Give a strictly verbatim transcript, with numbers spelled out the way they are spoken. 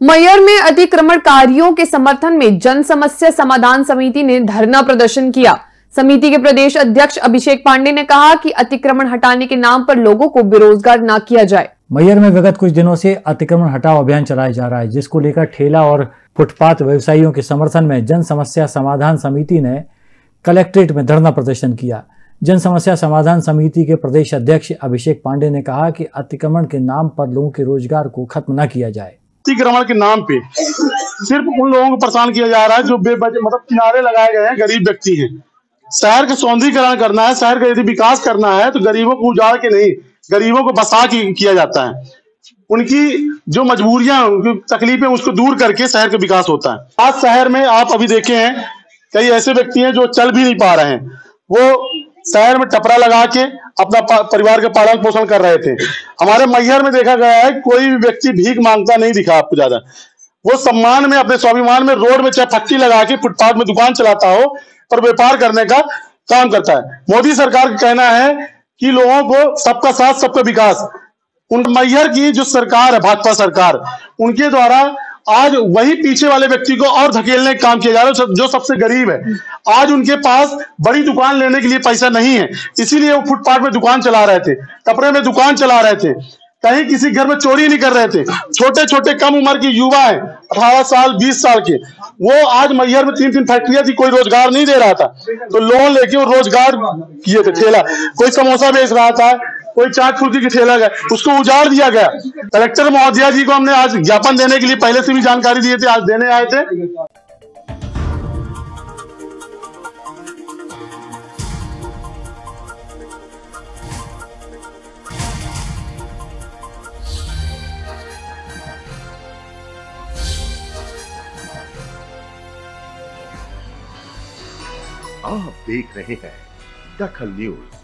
मैहर में अतिक्रमणकारियों के समर्थन में जन समस्या समाधान समिति ने धरना प्रदर्शन किया। समिति के प्रदेश अध्यक्ष अभिषेक पांडे ने कहा कि अतिक्रमण हटाने के नाम पर लोगों को बेरोजगार न किया जाए। मैहर में विगत कुछ दिनों से अतिक्रमण हटाओ अभियान चलाया जा रहा है, जिसको लेकर ठेला और फुटपाथ व्यवसायियों के समर्थन में जन समस्या समाधान समिति ने कलेक्ट्रेट में धरना प्रदर्शन किया। जन समस्या समाधान समिति के प्रदेश अध्यक्ष अभिषेक पांडे ने कहा कि अतिक्रमण के नाम पर लोगों के रोजगार को खत्म न किया जाए। अतिक्रमण के नाम पे सिर्फ उन लोगों को परेशान किया जा रहा है जो बेवजह मतलब किनारे लगाए गए हैं, गरीब व्यक्ति हैं। शहर का सौंदर्यीकरण करना है, शहर का यदि विकास करना है तो गरीबों को उजाड़ के नहीं, गरीबों को बसा के किया जाता है। उनकी जो मजबूरियां, उनकी तकलीफें, उसको दूर करके शहर का विकास होता है। आज शहर में आप अभी देखे हैं कई ऐसे व्यक्ति हैं जो चल भी नहीं पा रहे हैं, वो शहर में टपरा लगा के अपना परिवार का पालन पोषण कर रहे थे। हमारे मैहर में देखा गया है कोई भी व्यक्ति भीख मांगता नहीं दिखा आपको ज्यादा। वो सम्मान में, अपने स्वाभिमान में रोड में चाहे फट्टी लगा के फुटपाथ में दुकान चलाता हो पर व्यापार करने का काम करता है। मोदी सरकार का कहना है कि लोगों को सबका साथ सबका विकास। उन मैहर की जो सरकार है, भाजपा सरकार, उनके द्वारा आज वही पीछे वाले व्यक्ति को और धकेलने का काम किया जा रहा है जो सबसे गरीब है। आज उनके पास बड़ी दुकान लेने के लिए पैसा नहीं है, इसीलिए वो फुटपाथ में दुकान चला रहे थे, टपरे में दुकान चला रहे थे, कहीं किसी घर में चोरी नहीं कर रहे थे। छोटे छोटे कम उम्र के युवा हैं, अठारह साल बीस साल के, वो आज मैहर में तीन तीन फैक्ट्रियां थी, कोई रोजगार नहीं दे रहा था, तो लोन लेके वो रोजगार किए थे। ठेला, कोई समोसा बेच रहा था, कोई चाट फुल्की की ठेला गया, उसको उजाड़ दिया गया। कलेक्टर महोदया जी को हमने आज ज्ञापन देने के लिए पहले से भी जानकारी दिए थे, आज देने आए थे। आप देख रहे हैं दखल न्यूज।